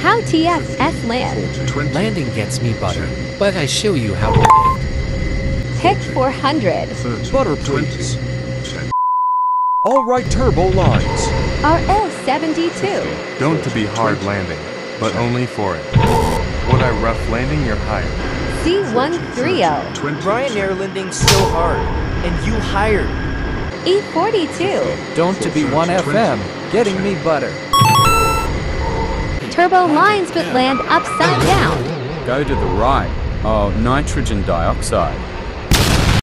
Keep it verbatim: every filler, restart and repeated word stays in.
How T F S Land. Landing gets me butter, but I show you how to land. Pick four hundred. Butter, please. All right, turbo lines. R L seventy-two. Don't to be hard landing, but only for it. Would I rough landing your hire? C one thirty. Ryanair landing's so hard, and you hired. E forty-two. Don't to be one F M, getting me butter. Turbo lines but land upside down. Go to the right. Oh, nitrogen dioxide.